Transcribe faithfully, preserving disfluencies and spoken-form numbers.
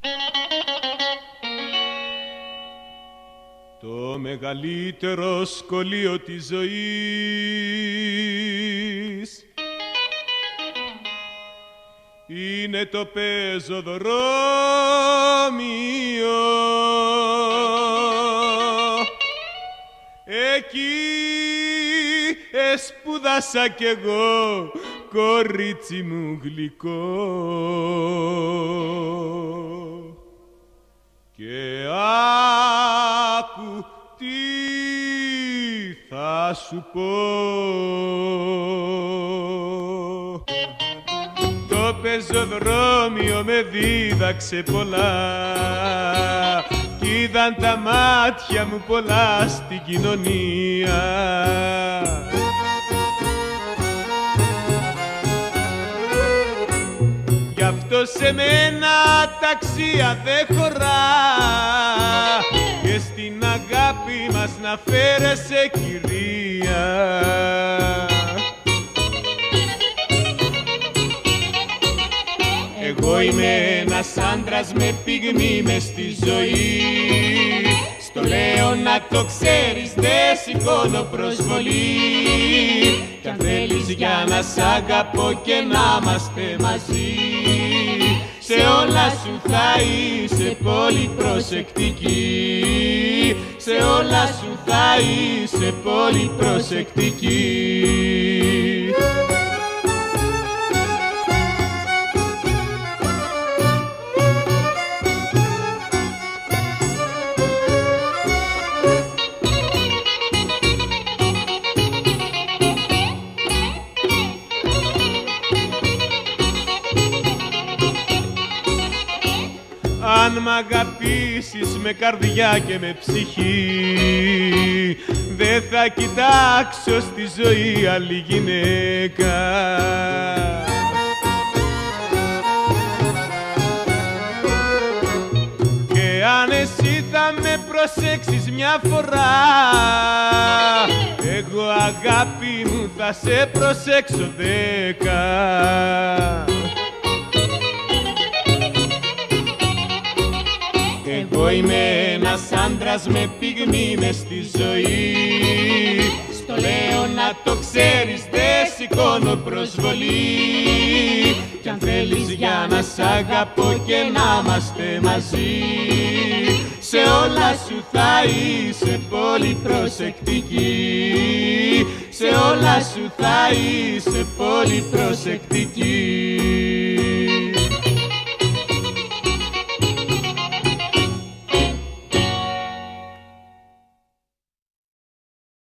Το μεγαλύτερο σχολείο της ζωής είναι το πεζοδρόμιο. Εκεί εσπούδασα κι εγώ, κορίτσι μου γλυκό, και άκου τι θα σου πω. Το πεζοδρόμιο με δίδαξε πολλά κι είδαν τα μάτια μου πολλά στην κοινωνία. Γι' αυτό σε μένα ταξία δεν χωρά και στην αγάπη μας να φέρεσαι κυρία. Εγώ είμαι ένας άντρας με πυγμή μες στη ζωή. Στο λέω να το ξέρεις, δεν σηκώνω προσβολή. Κι αν θέλεις για να σ' αγαπώ και να είμαστε μαζί, σε όλα σου θα είσαι πολύ προσεκτική. Σε όλα σου θα είσαι πολύ προσεκτική. Αν μ' αγαπήσεις με καρδιά και με ψυχή, δεν θα κοιτάξω στη ζωή άλλη γυναίκα. Και αν εσύ θα με προσέξεις μια φορά, εγώ αγάπη μου θα σε προσέξω δέκα. Εγώ είμαι ένας άντρας με πυγμή μες στη ζωή. Στο λέω να το ξέρεις, δεν σηκώνω προσβολή. Κι αν θέλεις για να σ' αγαπώ και να είμαστε μαζί, σε όλα σου θα είσαι πολύ προσεκτική. Σε όλα σου θα είσαι πολύ προσεκτική.